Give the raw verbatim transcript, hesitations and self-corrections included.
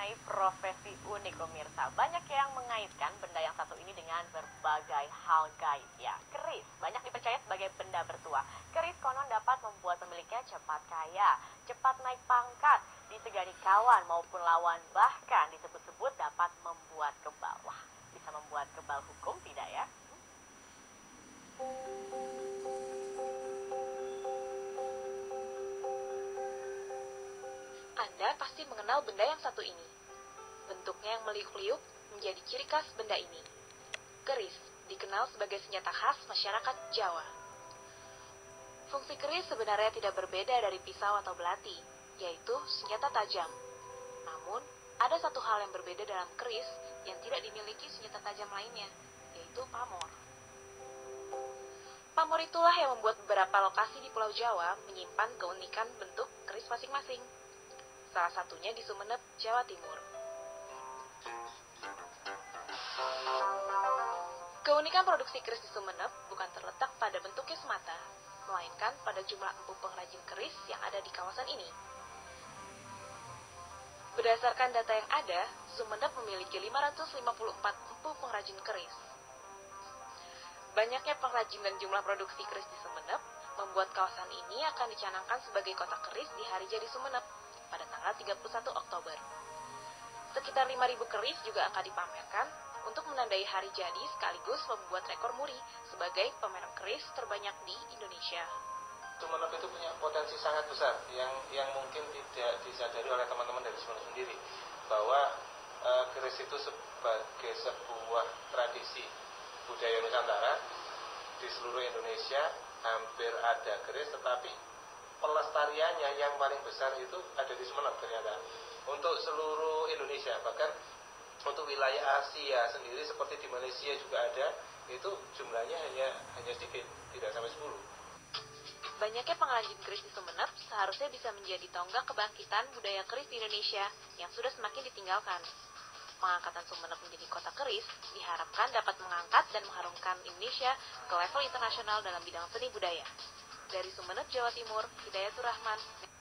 mengenai profesi unik pemirsa. Banyak yang mengaitkan benda yang satu ini dengan berbagai hal gaib. Ya, keris banyak dipercaya sebagai benda bertuah. Keris konon dapat membuat pemiliknya cepat kaya, cepat naik pangkat, disegani kawan maupun lawan, bahkan disebut-sebut dapat membuat kebal. Wah, bisa membuat kebal hukum tidak ya? Anda pasti mengenal benda yang satu ini. Bentuknya yang meliuk-liuk menjadi ciri khas benda ini. Keris dikenal sebagai senjata khas masyarakat Jawa. Fungsi keris sebenarnya tidak berbeda dari pisau atau belati, yaitu senjata tajam. Namun, ada satu hal yang berbeda dalam keris yang tidak dimiliki senjata tajam lainnya, yaitu pamor. Pamor itulah yang membuat beberapa lokasi di Pulau Jawa menyimpan keunikan bentuk keris masing-masing. Salah satunya di Sumeneb, Jawa Timur. Keunikan produksi keris di Sumeneb bukan terletak pada bentuknya semata, melainkan pada jumlah empu pengrajin keris yang ada di kawasan ini. Berdasarkan data yang ada, Sumeneb memiliki lima ratus lima puluh empat empu pengrajin keris. Banyaknya pengrajin dan jumlah produksi keris di Sumeneb membuat kawasan ini akan dicanangkan sebagai kota keris di Hari Jadi Sumeneb pada tanggal tiga puluh satu Oktober. Sekitar lima ribu keris juga akan dipamerkan untuk menandai hari jadi sekaligus membuat rekor muri sebagai pameran keris terbanyak di Indonesia. Sumeneb itu punya potensi sangat besar yang yang mungkin tidak disadari oleh teman-teman dari Sumeneb sendiri, bahwa e, keris itu sebagai sebuah tradisi budaya Nusantara. Di seluruh Indonesia hampir ada keris, tetapi pelestariannya yang paling besar itu ada di Sumeneb ternyata untuk seluruh Indonesia. Bahkan untuk wilayah Asia sendiri seperti di Malaysia juga ada, itu jumlahnya hanya hanya sedikit, tidak sampai sepuluh. Banyaknya pengrajin keris di Sumeneb seharusnya bisa menjadi tonggak kebangkitan budaya keris di Indonesia yang sudah semakin ditinggalkan. Pengangkatan Sumeneb menjadi kota keris diharapkan dapat mengangkat dan mengharumkan Indonesia ke level internasional dalam bidang seni budaya. Dari Sumeneb, Jawa Timur, Hidayatur Rahman.